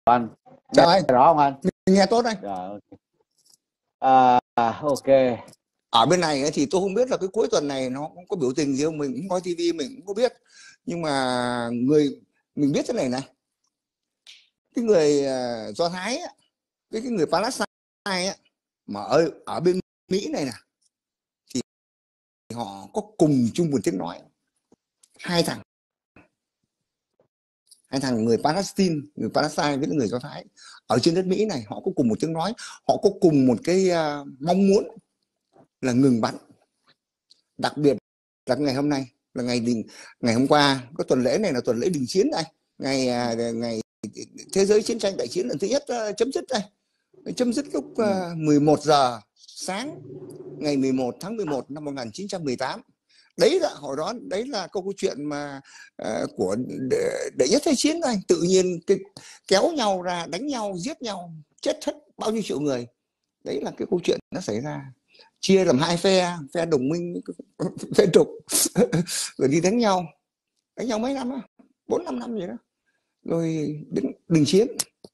Anh nghe Chào anh, rõ không anh? mình nghe tốt anh. Rồi, ok. Ở bên này ấy, thì tôi không biết là cái cuối tuần này nó cũng có biểu tình gì không, mình cũng coi tivi mình cũng có biết. Nhưng mà mình biết thế này này, cái người Do Thái ấy, cái người Palestine ấy, mà ở bên Mỹ này nè, thì họ có cùng chung một tiếng nói. Hai thằng người Palestine với người Do Thái ở trên đất Mỹ này, họ có cùng một tiếng nói, họ có cùng một cái mong muốn là ngừng bắn. Đặc biệt là ngày hôm nay là ngày hôm qua, có tuần lễ này là tuần lễ đình chiến này, ngày thế giới chiến tranh đại chiến lần thứ nhất chấm dứt đây, chấm dứt lúc 11 giờ sáng ngày 11 tháng 11 năm 1918. Đấy là hồi đó, đấy là câu chuyện mà của đệ nhất thế chiến này, tự nhiên kéo nhau ra đánh nhau, giết nhau, chết hết bao nhiêu triệu người. Đấy là cái câu chuyện nó xảy ra, chia làm hai phe đồng minh, phe trục rồi đi đánh nhau mấy năm á, 4-5 năm gì đó, rồi đến đình chiến,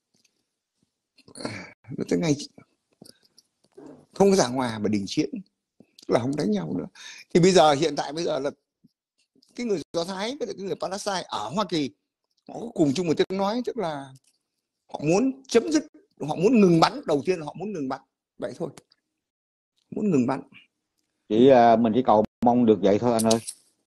rồi tới ngày không có giảng hòa mà đình chiến là không đánh nhau nữa. Thì hiện tại bây giờ là cái người Do Thái với cái người Palestine ở Hoa Kỳ, họ có cùng chung một tiếng nói, tức là họ muốn chấm dứt, họ muốn ngừng bắn. Đầu tiên là họ muốn ngừng bắn, vậy thôi, muốn ngừng bắn. Mình chỉ cầu mong được vậy thôi anh ơi.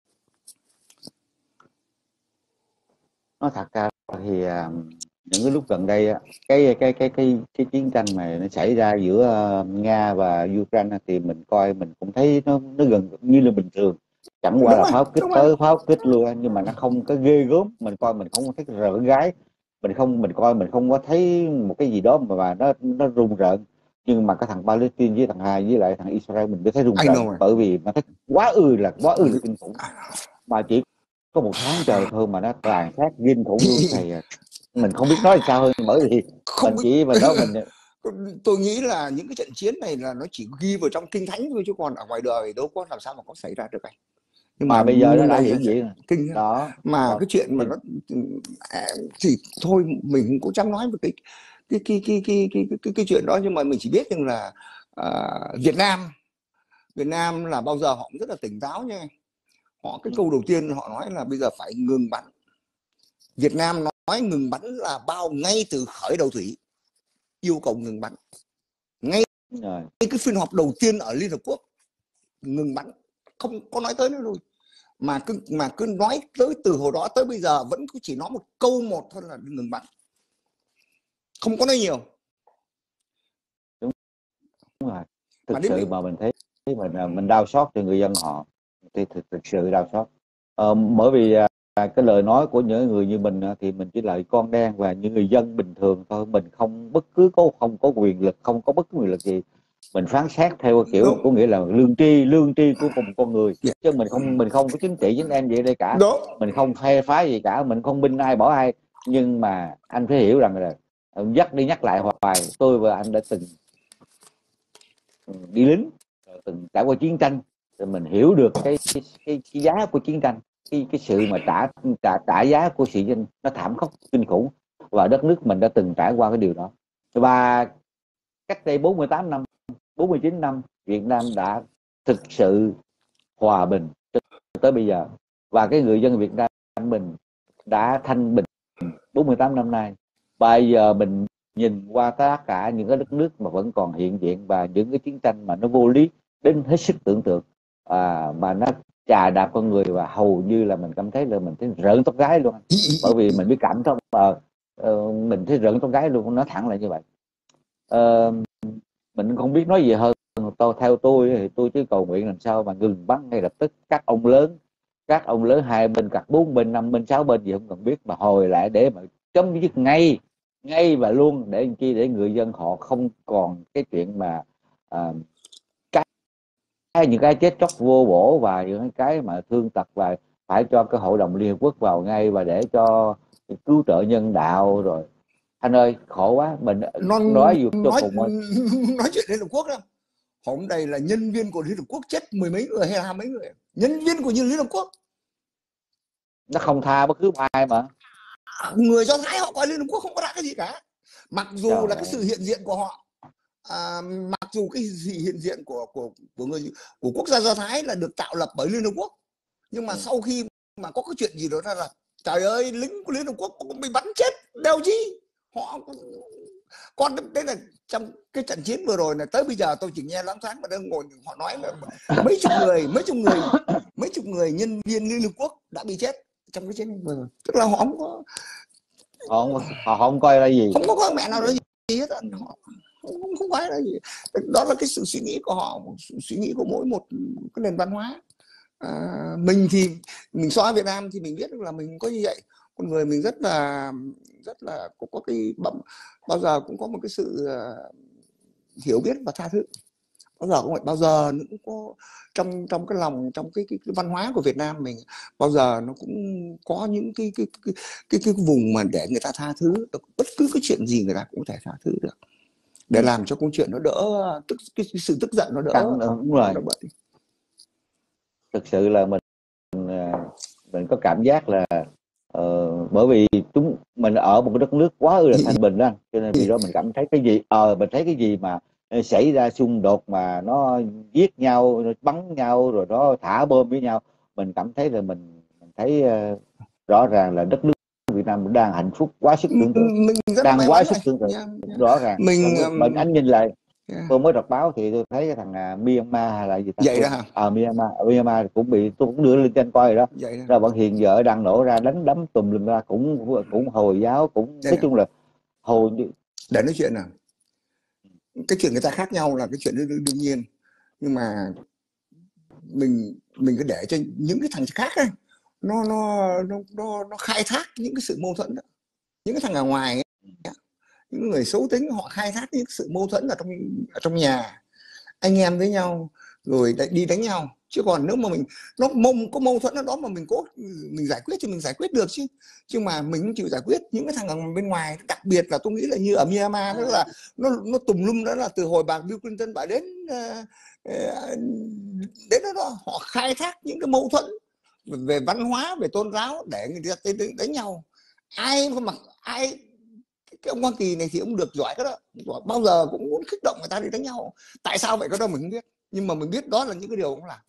Nói thật ra thì những cái lúc gần đây cái chiến tranh này nó xảy ra giữa Nga và Ukraine thì mình coi mình cũng thấy nó gần như là bình thường, chẳng qua Đúng là rồi, pháo kích đúng rồi. tới pháo kích luôn, nhưng mà nó không có ghê gớm. Mình coi mình không có thấy rợn gái, mình coi mình không có thấy một cái gì đó mà nó rùng rợn. Nhưng mà cái thằng Palestine với thằng Hai với lại thằng Israel mình mới thấy rùng Anh rợn, know rồi. bởi vì nó thấy quá ư là kinh khủng. Mà chỉ có một tháng trời thôi mà nó tàn sát kinh khủng luôn thầy à. Mình không biết nói sao hơn, bởi vì Không, mình chỉ mình đó mình tôi nghĩ là những cái trận chiến này là nó chỉ ghi vào trong kinh thánh thôi, chứ còn ở ngoài đời đâu có làm sao mà có xảy ra được anh. mà bây giờ nó Nhưng đã đây là hiện diện rồi. kinh Đó mà rồi cái chuyện mà thì nó thì thôi mình cũng chẳng nói về cái chuyện đó. Nhưng mà mình chỉ biết rằng là Việt Nam là bao giờ họ cũng rất là tỉnh táo nha. Họ cái câu đầu tiên họ nói là bây giờ phải ngừng bắn. Việt Nam nói ngừng bắn là ngay từ khởi đầu thủy, yêu cầu ngừng bắn ngay rồi. cái phiên họp đầu tiên ở Liên Hợp Quốc, ngừng bắn, không có nói tới nữa rồi. Mà cứ nói tới từ hồi đó tới bây giờ vẫn cứ chỉ nói một câu một thôi là ngừng bắn, không có nói nhiều. Đúng rồi. Mà Thực đến sự bây mà mình thấy mình đau xót cho người dân họ, thì thực sự đau xót. Bởi vì cái lời nói của những người như mình thì mình chỉ là con đen và những người dân bình thường thôi, mình không không có quyền lực, không có bất cứ quyền lực gì. Mình phán xét theo kiểu có đúng, nghĩa là lương tri của một con người, chứ mình không có chính trị chính em gì ở đây cả. đúng. Mình không phe phái gì cả, mình không binh ai bỏ ai. Nhưng mà anh phải hiểu rằng là nhắc đi nhắc lại hoài, tôi và anh đã từng đi lính, từng trải qua chiến tranh, rồi mình hiểu được cái giá của chiến tranh, cái sự mà trả giá của sự dân nó thảm khốc kinh khủng, và đất nước mình đã từng trải qua cái điều đó. Và cách đây 48 năm, 49 năm, Việt Nam đã thực sự hòa bình tới bây giờ, và cái người dân Việt Nam mình đã thanh bình 48 năm nay. Bây giờ mình nhìn qua tất cả những cái đất nước mà vẫn còn hiện diện, và những cái chiến tranh mà nó vô lý đến hết sức tưởng tượng, mà nó chà đạp con người, và hầu như là mình cảm thấy là mình thấy rợn tóc gáy luôn. Bởi vì mình biết cảm thông, mình thấy rợn tóc gáy luôn, nó thẳng là như vậy. Mình không biết nói gì hơn. Theo tôi thì tôi chỉ cầu nguyện làm sao mà ngừng bắn ngay lập tức. Các ông lớn hai bên, các bốn bên, năm bên, sáu bên gì không cần biết, mà hồi lại để mà chấm dứt ngay và luôn, để làm chi, để người dân họ không còn cái chuyện mà những cái chết chóc vô bổ, và những cái mà thương tật, và phải cho cái hội đồng Liên Hợp Quốc vào ngay và để cho cứu trợ nhân đạo. Rồi anh ơi, khổ quá. Mình nó nói vượt cho nói cùng ơi. nói chuyện Liên Hợp Quốc đó, hôm đây là nhân viên của Liên Hợp Quốc chết mười mấy người hay là 20 người, nhân viên của Liên Hợp Quốc. Nó không tha bất cứ ai mà. Người Do Thái họ coi Liên Hợp Quốc không có ra cái gì cả. Mặc dù là cái sự hiện diện của họ, mặc dù cái sự hiện diện của quốc gia Do Thái là được tạo lập bởi Liên Hợp Quốc, nhưng mà sau khi mà có cái chuyện gì đó ra là trời ơi, lính của Liên Hợp Quốc cũng bị bắn chết đeo chi. Họ con đấy là trong cái trận chiến vừa rồi này, tới bây giờ tôi chỉ nghe loáng thoáng mà đang ngồi họ nói là mấy chục người nhân viên Liên Hợp Quốc đã bị chết trong cái chiến vừa rồi. Tức là họ không có, họ không coi là gì, không có mẹ nào đó gì hết, họ không phải là gì. Đó là cái sự suy nghĩ của họ, sự suy nghĩ của mỗi một cái nền văn hóa. Mình thì mình so với Việt Nam thì mình biết là mình có như vậy, con người mình rất là cũng có cái bao giờ cũng có một cái sự hiểu biết và tha thứ, bao giờ nó cũng có trong cái lòng, trong cái văn hóa của Việt Nam mình, bao giờ nó cũng có những cái vùng mà để người ta tha thứ, bất cứ cái chuyện gì người ta cũng có thể tha thứ được, để làm cho câu chuyện nó đỡ cái sự tức giận nó đỡ. Đúng rồi. Thực sự là mình có cảm giác là bởi vì mình ở một cái đất nước quá là thanh bình đó, cho nên vì đó mình cảm thấy cái gì mình thấy cái gì mà xảy ra xung đột mà nó giết nhau, nó bắn nhau, rồi nó thả bom với nhau, mình cảm thấy là mình thấy rõ ràng là đất nước Việt Nam đang hạnh phúc quá sức tưởng tượng, đang quá sức tưởng tượng. Rõ ràng mình anh nhìn lại, tôi mới đọc báo thì tôi thấy cái thằng Myanmar hay là gì ta, vậy đó hả? Myanmar cũng bị, tôi cũng đưa lên trên coi rồi đó, rồi bọn hiện vợ đang nổ ra đánh đấm tùm lum ra, cũng Hồi giáo, cũng nói chung là hồi. Để nói chuyện nào, cái chuyện người ta khác nhau là cái chuyện đương nhiên, nhưng mà mình cứ để cho những cái thằng khác ấy, nó khai thác những cái sự mâu thuẫn đó. Những cái thằng ở ngoài ấy, những người xấu tính họ khai thác những sự mâu thuẫn ở trong nhà anh em với nhau rồi đi đánh nhau, chứ còn nếu mà mình có mâu thuẫn ở đó mà mình giải quyết thì mình giải quyết được chứ mà mình không chịu giải quyết. Những cái thằng ở bên ngoài, đặc biệt là tôi nghĩ là như ở Myanmar, đó là nó tùm lum, đó là từ hồi bà Bill Clinton bà đến đó họ khai thác những cái mâu thuẫn về văn hóa, về tôn giáo để người ta đánh nhau. Ai cái ông Hoa Kỳ này thì ông được giỏi cái đó, bao giờ cũng muốn kích động người ta đi đánh nhau. Tại sao vậy cái đó mình không biết, nhưng mà mình biết đó là những cái điều ông làm.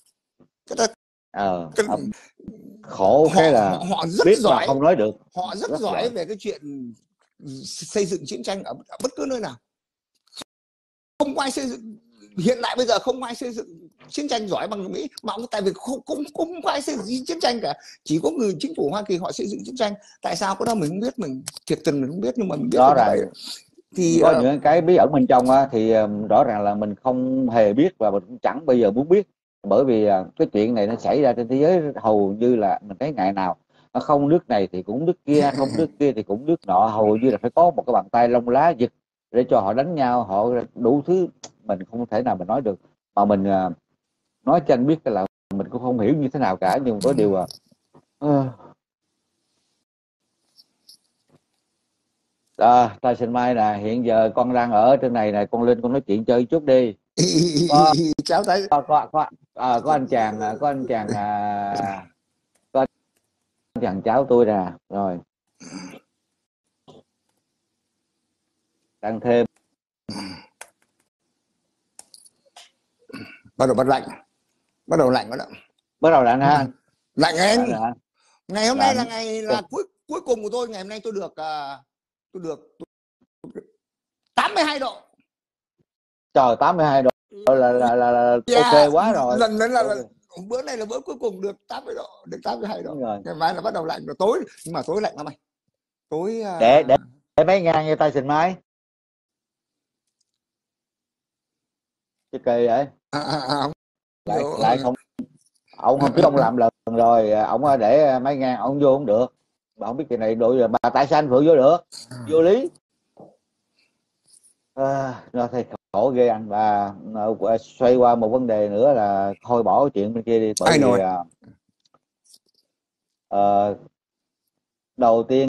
Khổ cái là họ rất biết giỏi, mà không nói được. Họ rất giỏi về cái chuyện xây dựng chiến tranh ở bất cứ nơi nào. Không ai xây dựng, hiện tại bây giờ không ai xây dựng chiến tranh giỏi bằng Mỹ, mà tại vì không ai xây dựng chiến tranh cả, chỉ có người chính phủ Hoa Kỳ họ xây dựng chiến tranh. Tại sao cái đó mình không biết, mình thiệt tình mình không biết, nhưng mà mình biết rõ là ràng vậy. Thì có những cái bí ẩn bên trong thì rõ ràng là mình không hề biết và mình cũng chẳng bao giờ muốn biết, bởi vì cái chuyện này nó xảy ra trên thế giới hầu như là mình thấy ngày nào nó không nước này thì cũng nước kia, không nước kia thì cũng nước nọ, hầu như là phải có một cái bàn tay lông lá giật để cho họ đánh nhau, họ đủ thứ mình không thể nào mình nói được, mà mình nói cho anh biết là mình cũng không hiểu như thế nào cả, nhưng có điều Tyson Mai nè, hiện giờ con đang ở trên này nè, con lên con nói chuyện chơi chút đi. Cháu thấy có anh chàng cháu tôi nè, rồi đang thêm bắt đầu lạnh rồi đó. bắt đầu lạnh ha. Lạnh anh. Ngày hôm nay là lạnh. ngày là cuối cùng của tôi. Ngày hôm nay tôi được 82 độ. Trời, 82 độ là ok quá rồi. Lần đến là bữa này là bữa cuối cùng được 80 độ, được 82 độ. Ngày mai là bắt đầu lạnh rồi, tối, nhưng mà tối lạnh lắm mày. Tối để mấy ngàn như Tyson Mai. Chứ kỳ vậy. Lại không, ông hôm trước ông làm lần rồi, ông để mấy ngàn ông vô không được, mà không biết cái này đội bà tại sao anh Phượng vô được, vô lý. Nó thấy khổ ghê anh. Và xoay qua một vấn đề nữa là thôi bỏ chuyện bên kia đi, bởi vì đầu tiên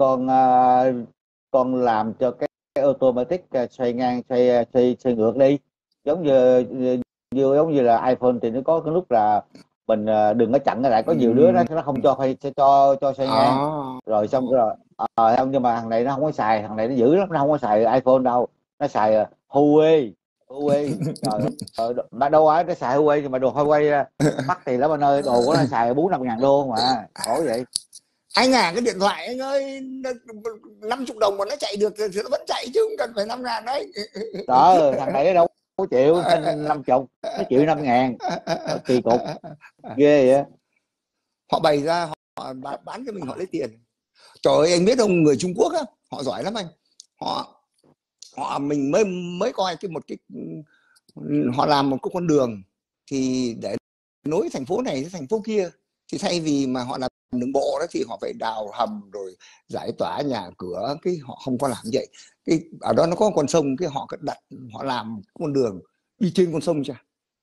con làm cho cái automatic xoay ngang xoay ngược đi, giống như là iPhone thì nó có cái nút là mình đừng có chặn lại, có nhiều đứa nó không cho xoay ngang, rồi xong rồi không, nhưng mà thằng này nó không có xài, thằng này nó dữ lắm, nó không có xài iPhone đâu, nó xài Huawei. Trời ơi, mà đâu ấy nó xài Huawei, mà đồ Huawei mắc tiền lắm anh ơi, đồ của nó xài 4-5 ngàn đô mà khổ vậy. Anh à, cái điện thoại anh ơi 50 đồng mà nó chạy được thì nó vẫn chạy chứ không cần phải 5.000 đấy. Đó, thằng này nó đâu có chịu 50, nó chịu 5 ngàn, kỳ cục ghê vậy. Họ bày ra họ bán cho mình, họ lấy tiền. Trời ơi, anh biết không, người Trung Quốc á, họ giỏi lắm anh. Họ mình mới coi họ làm một cái con đường thì để nối thành phố này với thành phố kia, thì thay vì mà họ làm đường bộ đó thì họ phải đào hầm rồi giải tỏa nhà cửa, cái họ không có làm vậy. Cái ở đó nó có con sông, cái họ họ làm con đường đi trên con sông,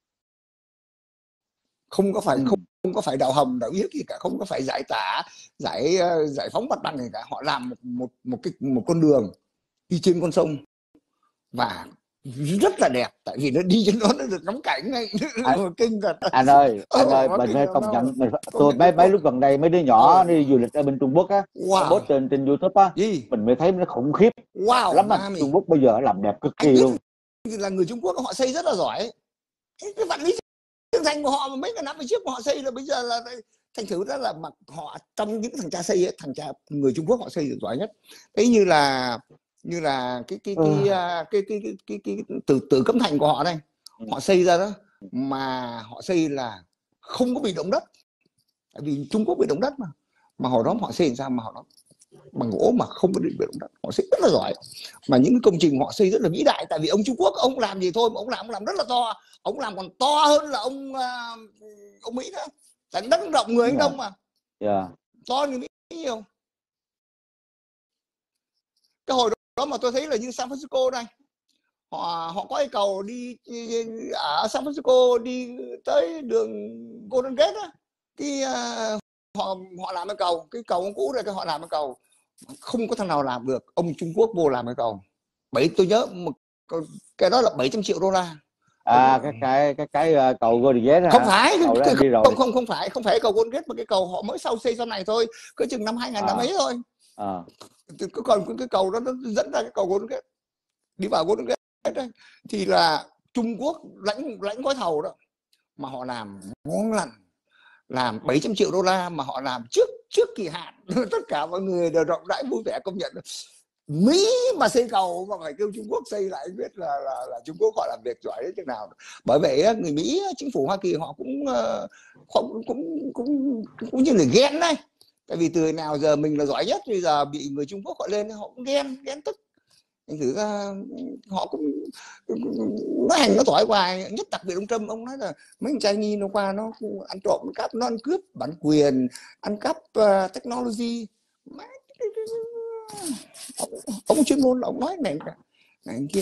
không có phải đào hầm đào yếc gì cả, không có phải giải tỏa giải phóng mặt bằng gì cả. Họ làm một con đường đi trên con sông và rất là đẹp, tại vì nó đi trên đó nó được ngắm cảnh ngay. Kinh thật. Anh ơi mình phải công nhận, tôi mấy lúc gần đây mấy đứa nhỏ đi du lịch ở bên Trung Quốc á, nó post trên YouTube á, mình mới thấy nó khủng khiếp lắm anh. Trung Quốc bây giờ làm đẹp cực kỳ luôn. Là người Trung Quốc họ xây rất là giỏi. Cái vạn lý trường thành của họ mà mấy cái năm trước mà họ xây là bây giờ là thành thử đó là mà họ trong những thằng cha xây ấy, người Trung Quốc họ xây được giỏi nhất. Thế như là từ Cấm Thành của họ đây, họ xây ra đó mà họ xây là không có bị động đất, tại vì Trung Quốc bị động đất mà hồi đó họ xây làm sao mà họ đó bằng gỗ mà không có bị động đất, họ xây rất là giỏi. Mà những công trình họ xây rất là vĩ đại, tại vì ông Trung Quốc ông làm gì thôi mà ông làm rất là to, ông làm còn to hơn là ông Mỹ nữa, tại đất rộng người anh đông mà, to như Mỹ nhiều. Cái hồi đó mà tôi thấy là như San Francisco này, họ có cái cầu đi ở San Francisco đi tới đường Golden Gate á, cái họ làm cái cầu cũ rồi, họ làm cái cầu không có thằng nào làm được, ông Trung Quốc vô làm cái cầu. Tôi nhớ cái đó là 700 triệu đô la. Cái cầu Golden Gate không phải không phải cầu Golden Gate, mà cái cầu họ mới xây sau này thôi, cỡ chừng năm 2000 năm ấy thôi. Còn cái cầu đó nó dẫn ra cái cầu Golden Gate, đi vào Golden Gate đấy, thì là Trung Quốc lãnh gói thầu đó, mà họ làm ngon lành, làm 700 triệu đô la mà họ làm trước kỳ hạn. Tất cả mọi người đều rộng rãi vui vẻ công nhận Mỹ mà xây cầu mà phải kêu Trung Quốc xây lại, biết là Trung Quốc họ làm việc giỏi đến chừng nào. Bởi vậy người Mỹ, chính phủ Hoa Kỳ họ cũng như là ghen đấy, tại vì từ nào giờ mình là giỏi nhất, bây giờ bị người Trung Quốc họ lên họ cũng ghen tức. Thành thử ra họ cũng nó hành nó tỏi hoài, nhất đặc biệt ông Trump, ông nói là mấy thằng Chinese nó qua nó ăn trộm ăn cắp, nó ăn cướp bản quyền, ăn cắp technology. Ông chuyên môn ông nói này kia.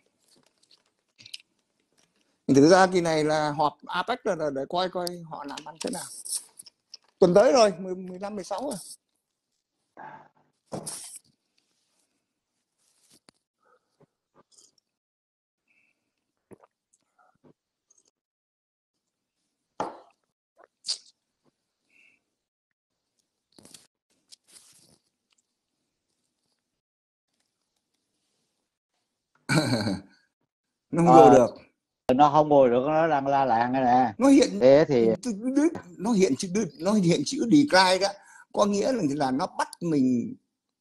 Thực ra kỳ này là họp APEC là để coi họ làm ăn thế nào. Tuần tới rồi, 15, 16 rồi. Nó không vô được. Nó không vô được, nó đang la làng này nè. Nó hiện thế thì nó hiện chữ decline đó, có nghĩa là nó bắt mình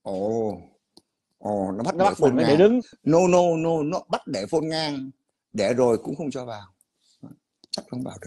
nó bắt để phone ngang. Đứng. No, nó bắt để phone ngang, để rồi cũng không cho vào, chắc không vào được.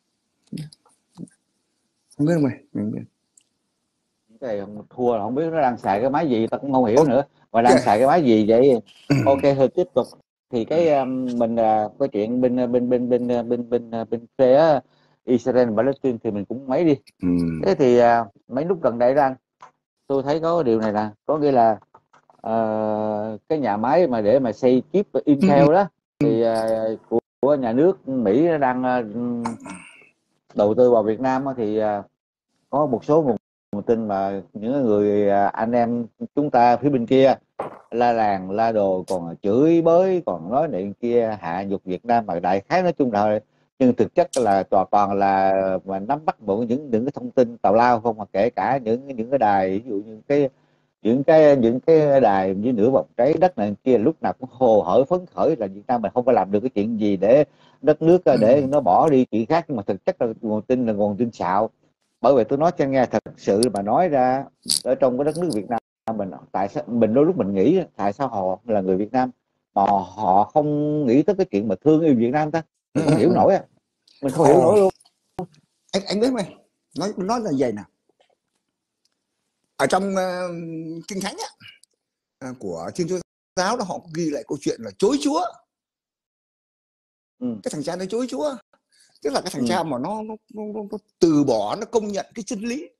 Không biết mày, mình biết. Cái thua là không biết nó đang xài cái máy gì, ta cũng không hiểu nữa, mà đang xài cái máy gì vậy. Ok thôi tiếp tục. Thì cái mình có chuyện bên phía Israel và Palestine thì mình cũng mấy đi. Thế thì mấy lúc gần đây đó anh, tôi thấy có điều này là có nghĩa là cái nhà máy mà để mà xây chip Intel đó thì của nhà nước Mỹ đang đầu tư vào Việt Nam, thì có một số nguồn tin mà những người anh em chúng ta phía bên kia la làng la đồ, còn chửi bới, còn nói này kia hạ nhục Việt Nam, mà đại khái nói chung là nhưng thực chất là toàn là mà nắm bắt bộ những cái thông tin tào lao không, mà kể cả những cái đài, ví dụ như những cái đài dưới nửa vòng trái đất này kia lúc nào cũng hồ hởi phấn khởi là Việt Nam mình không có làm được cái chuyện gì để đất nước để nó bỏ đi chuyện khác, nhưng mà thực chất là nguồn tin xạo. Bởi vậy tôi nói cho nghe, thật sự mà nói ra ở trong cái đất nước Việt Nam mình, tại sao mình đôi lúc mình nghĩ tại sao họ là người Việt Nam mà họ không nghĩ tới cái chuyện mà thương yêu Việt Nam ta, mình không hiểu nổi mình không hiểu nổi luôn. Anh biết mày, nói là vậy nào, ở trong kinh thánh của Thiên Chúa giáo đó, họ ghi lại câu chuyện là chối Chúa. Cái thằng cha nó chối Chúa, tức là cái thằng cha mà nó từ bỏ, nó công nhận cái chân lý.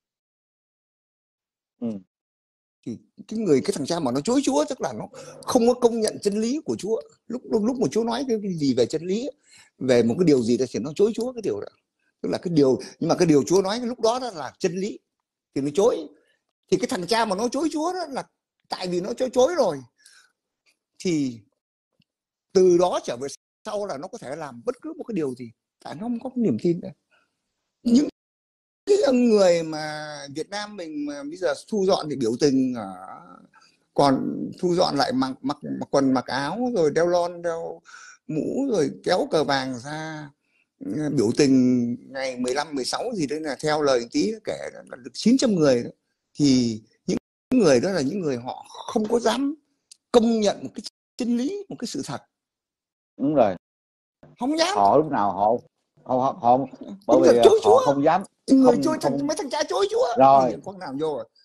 Thì cái thằng cha mà nó chối Chúa tức là nó không có công nhận chân lý của Chúa. Lúc mà Chúa nói cái gì về chân lý, về một cái điều gì đó thì nó chối Chúa cái điều đó, tức là cái điều, nhưng mà cái điều Chúa nói lúc đó là chân lý thì nó chối. Thì cái thằng cha mà nó chối Chúa đó là tại vì nó chối rồi, thì từ đó trở về sau là nó có thể làm bất cứ một cái điều gì, tại nó không có niềm tin nữa. Những cái người mà Việt Nam mình mà bây giờ thu dọn thì biểu tình, còn thu dọn lại mặc quần mặc áo rồi đeo lon đeo mũ rồi kéo cờ vàng ra biểu tình ngày 15, 16 gì đấy, là theo lời tí kể là được 900 người đó. Thì những người đó là những người họ không có dám công nhận một cái chân lý, một cái sự thật. Đúng rồi, không dám. Họ lúc nào họ bởi không vì chối họ Chúa. không dám. Người Không mấy thằng cha chối Chúa rồi thì con nào vô rồi.